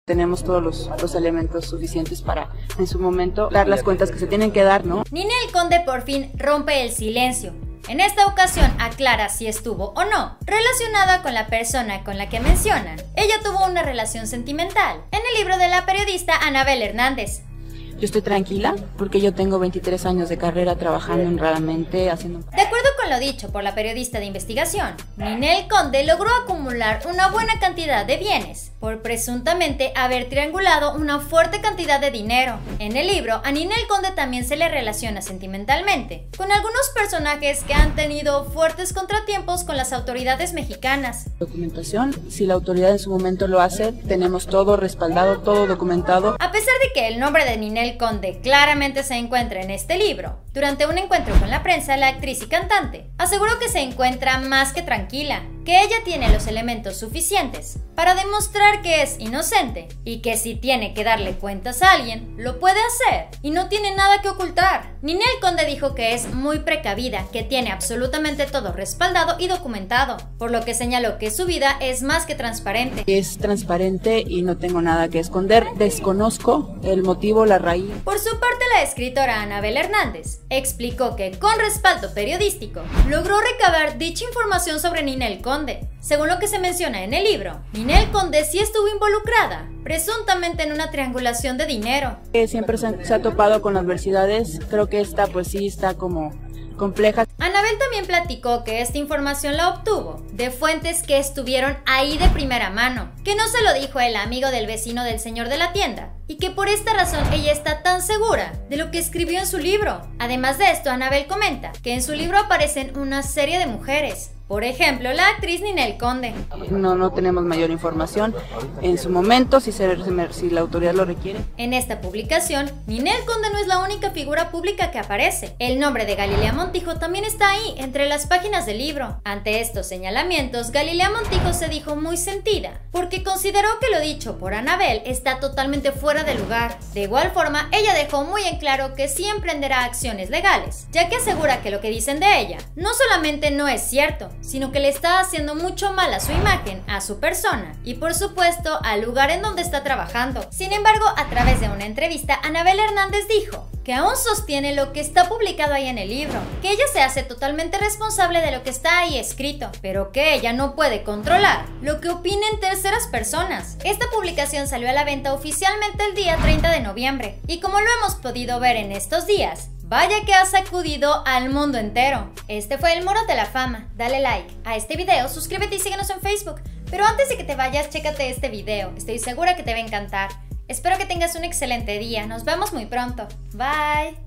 Tenemos todos los elementos suficientes para, en su momento, dar las cuentas que se tienen que dar, ¿no? Ninel Conde por fin rompe el silencio. En esta ocasión aclara si estuvo o no relacionada con la persona con la que mencionan. Ella tuvo una relación sentimental en el libro de la periodista Anabel Hernández. Yo estoy tranquila porque yo tengo 23 años de carrera trabajando honradamente, haciendo... De acuerdo con lo dicho por la periodista de investigación, Ninel Conde logró acumular una buena cantidad de bienes por presuntamente haber triangulado una fuerte cantidad de dinero. En el libro, a Ninel Conde también se le relaciona sentimentalmente con algunos personajes que han tenido fuertes contratiempos con las autoridades mexicanas. Documentación, si la autoridad en su momento lo hace, tenemos todo respaldado, todo documentado. A pesar de que el nombre de Ninel Conde claramente se encuentra en este libro, durante un encuentro con la prensa, la actriz y cantante aseguró que se encuentra más que tranquila, que ella tiene los elementos suficientes para demostrar que es inocente y que si tiene que darle cuentas a alguien, lo puede hacer y no tiene nada que ocultar. Ninel Conde dijo que es muy precavida, que tiene absolutamente todo respaldado y documentado, por lo que señaló que su vida es más que transparente. Es transparente y no tengo nada que esconder, desconozco el motivo, la raíz. Por su parte, la escritora Anabel Hernández explicó que con respaldo periodístico logró recabar dicha información sobre Ninel Conde. Según lo que se menciona en el libro, Ninel Conde sí estuvo involucrada, presuntamente en una triangulación de dinero. Siempre se ha topado con adversidades, creo que esta pues sí está como compleja. Anabel también platicó que esta información la obtuvo de fuentes que estuvieron ahí de primera mano, que no se lo dijo el amigo del vecino del señor de la tienda, y que por esta razón ella está tan segura de lo que escribió en su libro. Además de esto, Anabel comenta que en su libro aparecen una serie de mujeres. Por ejemplo, la actriz Ninel Conde. No tenemos mayor información en su momento, si la autoridad lo requiere. En esta publicación, Ninel Conde no es la única figura pública que aparece. El nombre de Galilea Montijo también está ahí, entre las páginas del libro. Ante estos señalamientos, Galilea Montijo se dijo muy sentida, porque consideró que lo dicho por Anabel está totalmente fuera de lugar. De igual forma, ella dejó muy en claro que sí emprenderá acciones legales, ya que asegura que lo que dicen de ella no solamente no es cierto, sino que le está haciendo mucho mal a su imagen, a su persona y por supuesto al lugar en donde está trabajando. Sin embargo, a través de una entrevista, Anabel Hernández dijo que aún sostiene lo que está publicado ahí en el libro, que ella se hace totalmente responsable de lo que está ahí escrito, pero que ella no puede controlar lo que opinen terceras personas. Esta publicación salió a la venta oficialmente el día 30 de noviembre y como lo hemos podido ver en estos días, vaya que ha sacudido al mundo entero. Este fue el Muro de la Fama. Dale like a este video, suscríbete y síguenos en Facebook. Pero antes de que te vayas, chécate este video. Estoy segura que te va a encantar. Espero que tengas un excelente día. Nos vemos muy pronto. Bye.